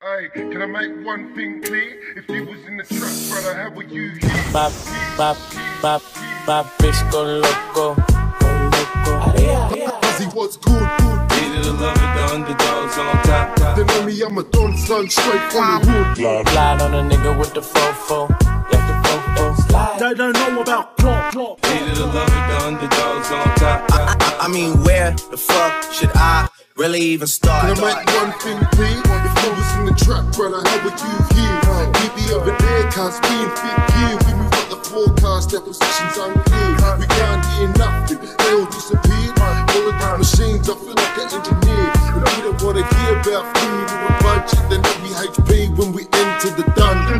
Hey, can I make one thing clear? If you was in the trap, brother, how would you hear? My bitch go loco, go loco. Pussy, what's good? Needed to love it, the underdogs on top. They know me, I'm a don son, straight from the hood. Slide on a nigga with the fofo. Yeah, the fofo slide. They don't know about plot. Needed to love it, the underdogs on top. I mean, where the fuck should I really even start? Can I make one thing clear? If you was in the trap, brother, how would you hear? We be over there, cause we in fifth gear. We move up the forecast, their positions unclear. We can't hear nothing, they all disappear. All of these machines, I feel like an engineer. And we don't wanna hear about food or a budget. Then we HP when we enter the dungeon.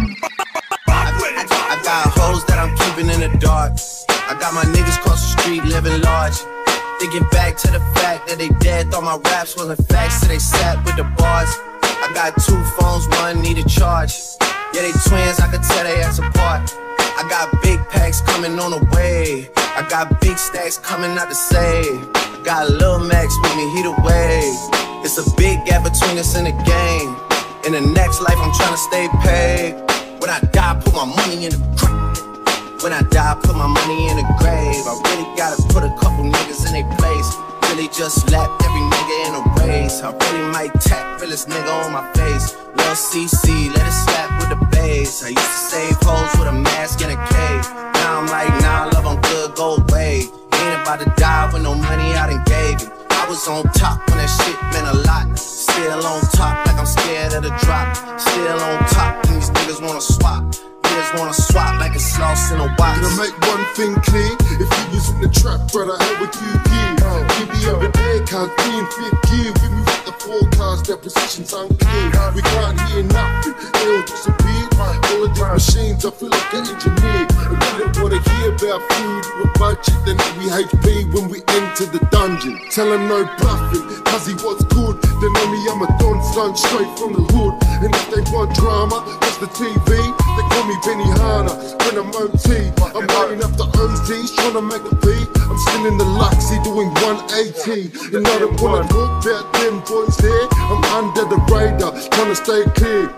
I got hoes that I'm keeping in the dark. I got my niggas across the street living large. Thinking back to the fact that they dead, thought my raps wasn't facts, so they sat with the bars. I got 2 phones, one need a charge. Yeah, they twins, I could tell they ass apart. I got big packs coming on the way. I got big stacks coming out to save. I got Lil Max with me, he the wave. It's a big gap between us in the game. In the next life, I'm tryna stay paid. When I die, put my money in the grave. When I die, put my money in the grave. I really gotta put a couple niggas in their place. Really just slap every nigga in a race. I really might tap realest nigga on my face. Lil CC, let it slap with the bass. I used to save hoes with a mask in a cave. Now I'm like, nah, love, I'm good, go away. Ain't about to die with no money I done gave you. I was on top when that shit meant a lot. Still on top like I'm scared of the drop. Still on top when these niggas wanna swap. Niggas wanna swap like it's lost in a box. Can I make one thing clear? If you was in the trap, brother, how would you hear? We be over there, cause we in fifth gear. We move up the forecast, their positions unclear. We can't hear nothing, they all disappear. All of these machines, I feel like an engineer. And we don't wanna hear about food or a budget. Then we HP when we enter the dungeon. Tell them no bluffing, cause he was good. They know me, I'm a don son, straight from the hood. And if they want drama, watch the TV. They call me Benny Hanna when I'm OT. I'm writing up the OTs, trying to make a beat. I'm still in the Luxy doing 180. And I don't wanna talk about them boys there. I'm under the radar, trying to stay clear.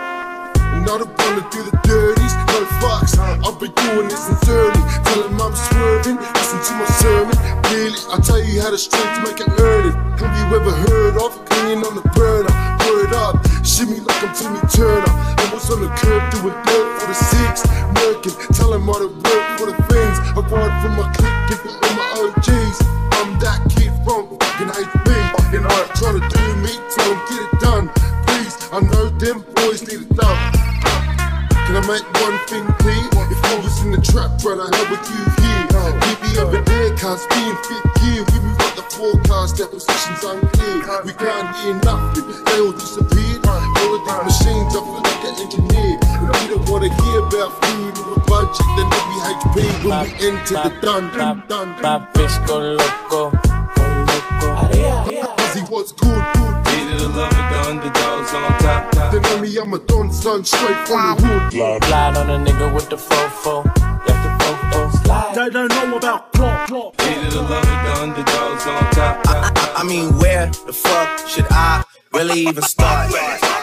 And I don't wanna do the dirties, no fucks. I've been doing this since early. Tell them I'm swerving, listen to my sermon. Really, I tell you how the streets make it early. Have you ever heard of cleaning on the burner? Word up, shimmy like I'm Timmy Turner. I was on the curb doing dirt for the 6, murking. Tell them how to work for the things. I ride from my clique, give it all my OGs. I'm that kid from fucking HB. And I'm trying to do me, tell them get it done. Please, I know them boys need it done. Can I make one thing clear? If I was in the trap, brother, how would you hear? We be over there, cause we in fifth gear. We move up the forecast, their positions unclear. We can't hear nothing, they all disappeared. All of these machines, I feel like an engineer. And we don't wanna hear about food or a budget. Then we HP when we enter the dungeon. My bitch go loco, go loco. Pussy, what's good? Needed to love it, the underdogs on top. They know me, I'm a don son, straight from the hood. Slide on a nigga with the fofo. Yeah, the fofo slide. They don't know about plot. Needed to love it, the underdogs on top. I mean, where the fuck should I really even start?